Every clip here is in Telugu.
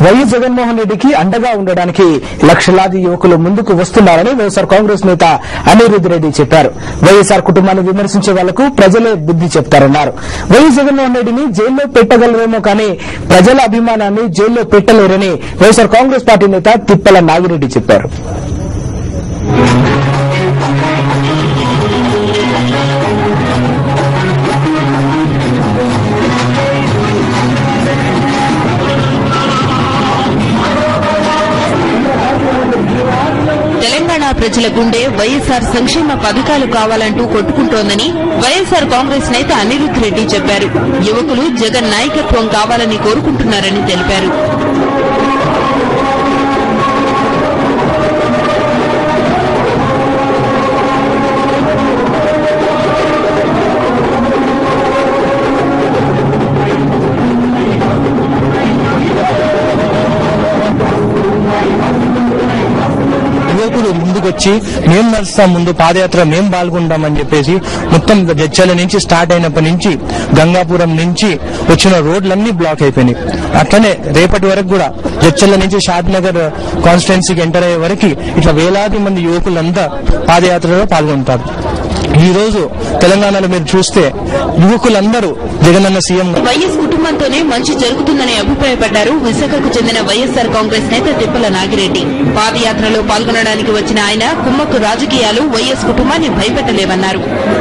వైఎస్ జగన్మోహన్ రెడ్డికి అండగా ఉండడానికి లక్షలాది యువకులు ముందుకు వస్తున్నారని వైఎస్ఆర్ కాంగ్రెస్ నేత అనిరుద్ రెడ్డి చెప్పారు. వైఎస్ఆర్ కుటుంబాన్ని విమర్శించే వాళ్లకు ప్రజలే బుద్ది చెప్తారన్నారు. వైఎస్ జగన్మోహన్ రెడ్డిని జైల్లో పెట్టగలరేమో కానీ ప్రజల అభిమానాన్ని జైల్లో పెట్టలేరని వైఎస్ఆర్ కాంగ్రెస్ పార్టీ నేత తిప్పల నాగిరెడ్డి చెప్పారు. తెలంగాణ ప్రజల గుండె వైఎస్ఆర్ సంక్షేమ పథకాలు కావాలంటూ కొట్టుకుంటోందని వైఎస్ఆర్ కాంగ్రెస్ నేత అనిరుద్ రెడ్డి చెప్పారు. యువకులు జగన్ నాయకత్వం కావాలని కోరుకుంటున్నారని తెలిపారు. యువకులు ముందుకొచ్చి మేం నడుస్తాం, ముందు పాదయాత్ర మేం పాల్గొంటామని చెప్పేసి మొత్తం జడ్చల నుంచి స్టార్ట్ అయినప్పటి నుంచి గంగాపురం నుంచి వచ్చిన రోడ్లన్నీ బ్లాక్ అయిపోయినాయి. అట్లనే రేపటి వరకు కూడా జడ్చల నుంచి షాద్ నగర్ కాన్స్టిట్యున్సీకి ఎంటర్ అయ్యే వరకు ఇట్లా వేలాది మంది యువకులంతా పాదయాత్రలో పాల్గొంటారు. ఈ రోజు తెలంగాణలో మీరు చూస్తే యువకులందరూ జగనన్న సీఎం వైఎస్ కుటుంబంతోనే మంచి జరుగుతుందని అభిప్రాయపడ్డారు విశాఖకు చెందిన వైఎస్ఆర్ కాంగ్రెస్ నేత తిప్పల నాగిరెడ్డి. పాదయాత్రలో పాల్గొనడానికి వచ్చిన ఆయన కుమ్మక్కు రాజకీయాలు వైఎస్ కుటుంబాన్ని భయపెట్టలేవన్నారు.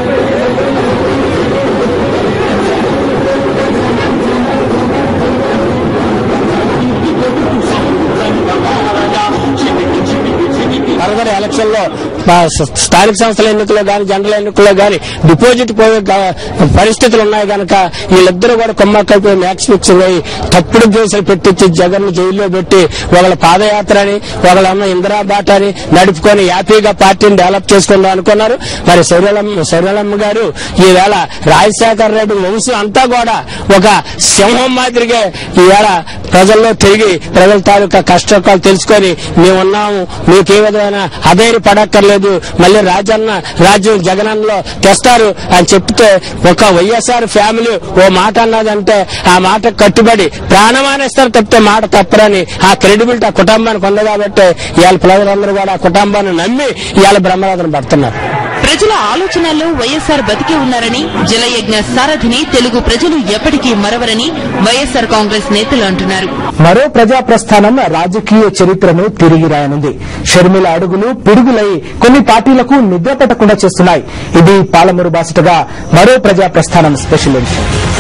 ఎలక్షన్ లో స్థానిక సంస్థల ఎన్నికల్లో గాని జనరల్ ఎన్నికల్లో గాని డిపాజిట్ పోయే పరిస్థితులు ఉన్నాయి కనుక వీళ్ళిద్దరూ కూడా కొమ్మక్కైపోయి మ్యాక్స్ ఫిక్సింగ్ అయ్యి తప్పుడు కేసులు పెట్టించి జగన్ జైల్లో పెట్టి ఒకళ్ళ పాదయాత్ర అని ఒకళ్ళమ్మ ఇందిరాబాట్ అని నడుపుకొని హ్యాపీగా పార్టీని డెవలప్ చేసుకుందాం అనుకున్నారు. మరి శౌర్యలమ్మ గారు ఈవేళ రాజశేఖర రెడ్డి వంశం అంతా కూడా ఒక సింహం మాదిరిగా ఈవేళ ప్రజల్లో తిరిగి ప్రజల తాలూకా కష్టకాలు తెలుసుకొని మేమున్నాము, మీకే విధమైన అధైర్య పడక్కర్లేదు, మళ్ళీ రాజ్యం జగనన్నలో తెస్తారు అని చెప్తే ఒక వైఎస్ఆర్ ఫ్యామిలీ ఓ మాట అన్నదంటే ఆ మాట కట్టుబడి ప్రాణమానేస్తారు తప్పితే మాట తప్పరని ఆ క్రెడిబిలిటీ ఆ కుటుంబానికి ఉంది. కాబట్టి ఇవాళ ప్రజలందరూ కూడా ఆ కుటుంబాన్ని నమ్మి ఇవాళ బ్రహ్మరథం పడుతున్నారు. ప్రజల ఆలోచనల్లో వైఎస్ఆర్ బతికే ఉన్నారని, జలయజ్ఞ సారథిని తెలుగు ప్రజలు ఎప్పటికీ మరవరని వైఎస్ఆర్ కాంగ్రెస్ నేతలు అంటున్నారు. మరో ప్రజా ప్రస్థానం రాజకీయ చరిత్రను తిరిగి రాయనుంది. షర్మిల అడుగులు పిడుగులై కొన్ని పార్టీలకు నిద్ర పట్టకుండా చేస్తున్నాయి. ఇది పాలమూరు బాసటగా మరో ప్రజా ప్రస్థానం స్పెషల్ ఎడిషన్.